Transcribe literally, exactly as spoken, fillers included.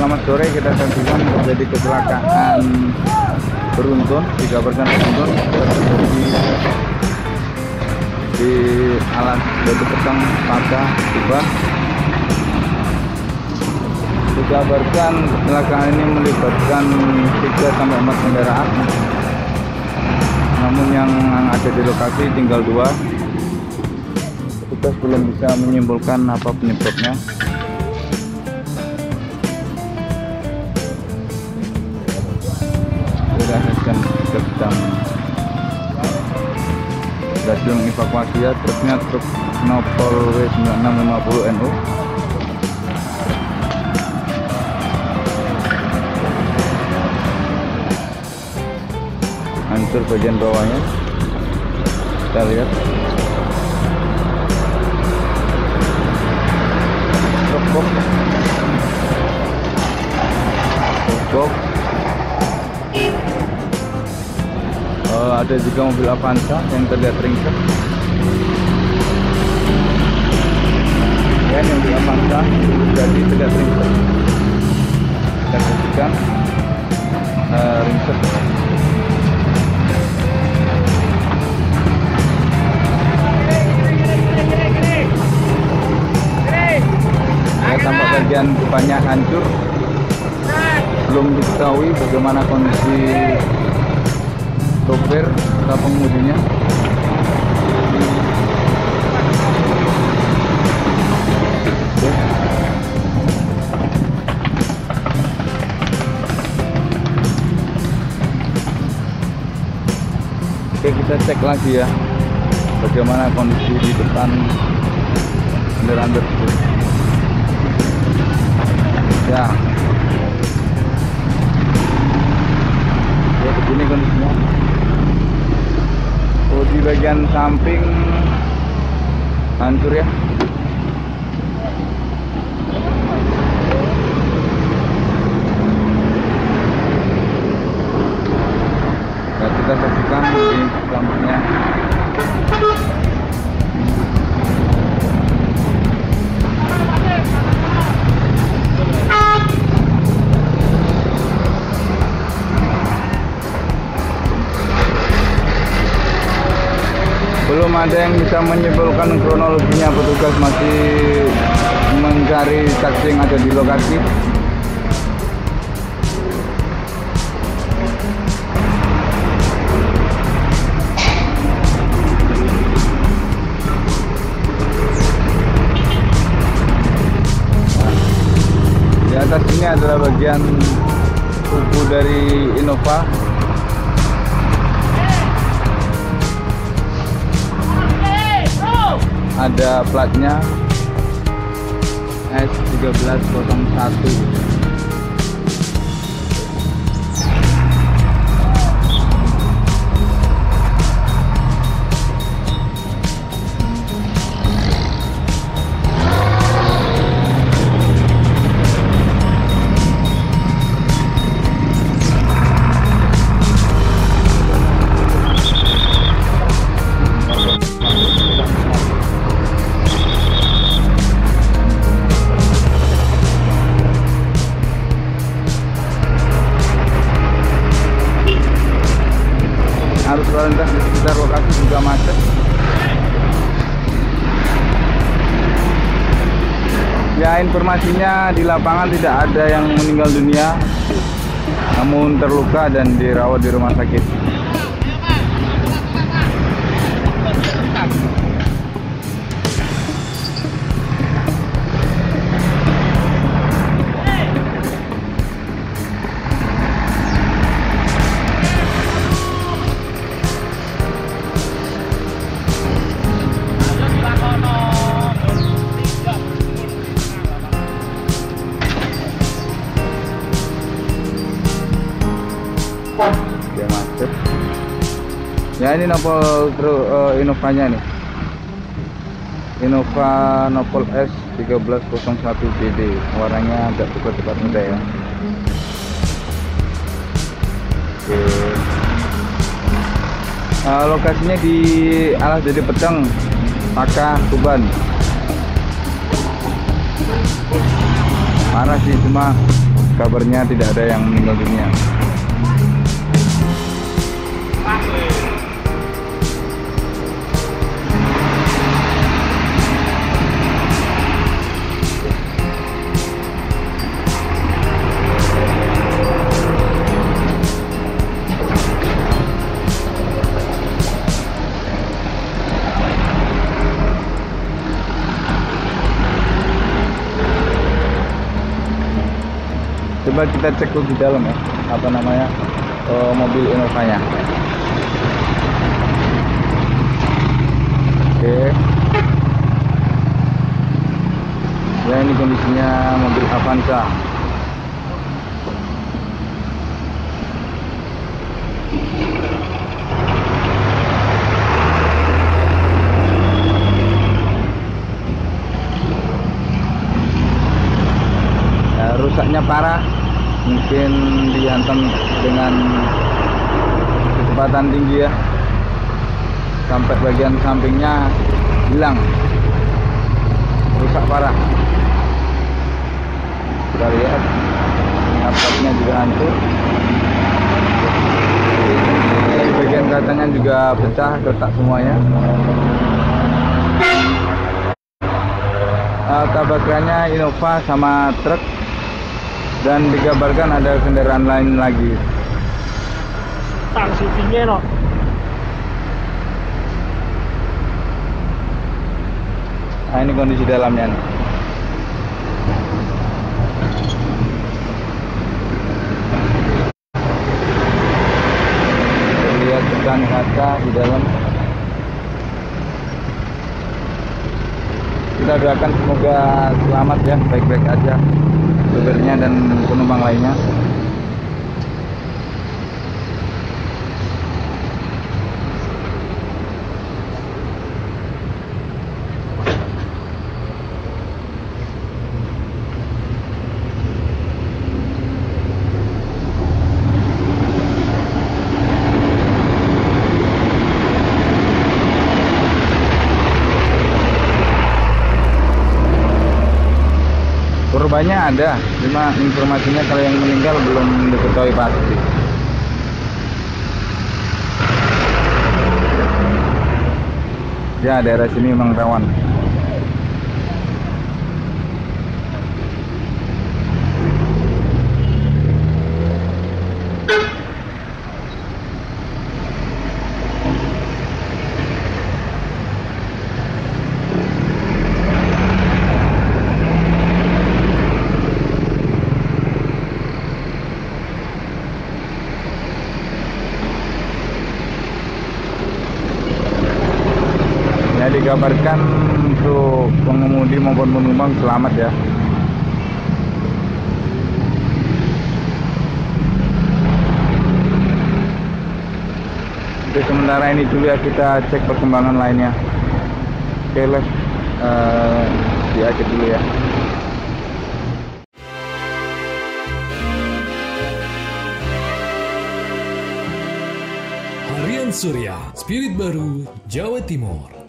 selamat sore. Kita saksikan terjadi kecelakaan beruntun, dikabarkan beruntun terjadi di Alas Batu Petang, Paka, Tuban. Dikabarkan kecelakaan ini melibatkan tiga sampai empat kendaraan, namun yang ada di lokasi tinggal dua. Petugas belum bisa menyimpulkan apa penyebabnya. Kita akan sedang berhasil mengevakuasi ya, truknya truk Nopol W sembilan enam lima nol N U. Hancur bagian bawahnya, kita lihat. Truk box, truk box. Uh, ada juga mobil Avanza yang terlihat ringsek. Ya, yang mobil Avanza jadi terlihat ringsek. Kita saksikan uh, ringsek. Ya, tampak bagian depannya hancur. Belum diketahui bagaimana kondisi sopir atau pengemudinya. Oke, kita cek lagi ya bagaimana kondisi di depan kendaraan tersebut. Ya, ya begini kondisinya. Oh, di bagian samping hancur ya. Nah, kita saksikan di sampingnya. Belum ada yang bisa menyimpulkan kronologinya, petugas masih mencari saksi yang ada di lokasi. Di atas ini adalah bagian tubuh dari Innova. Ada platnya S tiga belas nol satu. Arus lalu lintas di sekitar lokasi juga macet. Ya, informasinya di lapangan tidak ada yang meninggal dunia, namun terluka dan dirawat di rumah sakit. Dia macet. Ya, ini Nopol uh, Innovanya nih. Innova Nopol S tiga belas nol satu D D. Warnanya agak coklat-coklat muda ya. Oke. Uh, lokasinya di Alas Batu Petang, Paka, Tuban. Parah sih, cuma kabarnya tidak ada yang meninggal dunia. Coba kita cek dulu di dalam ya, apa namanya, uh, mobil Innova-nya. Oke. Ya, ini kondisinya mobil Avanza. Ya, rusaknya parah, mungkin dihantam dengan kecepatan tinggi ya, sampai bagian sampingnya hilang, rusak parah. Kita lihat atapnya juga hancur, bagian kacanya juga pecah, retak semuanya. Uh, tabrakannya Innova sama truk, dan dikabarkan ada kendaraan lain lagi. Tangsi tinggi no. Nah, ini kondisi dalamnya nih. Lihat depan kaca di dalam. Kita doakan semoga selamat ya, baik-baik aja supirnya dan penumpang lainnya. Korbannya ada, cuma informasinya kalau yang meninggal belum diketahui pasti. Ya, daerah sini memang rawan. Ya, dikabarkan untuk pengemudi maupun penumpang selamat ya. Oke, sementara ini dulu ya, kita cek perkembangan lainnya. Oke, let's uh, diakhir dulu ya. Harian Surya, Spirit Baru, Jawa Timur.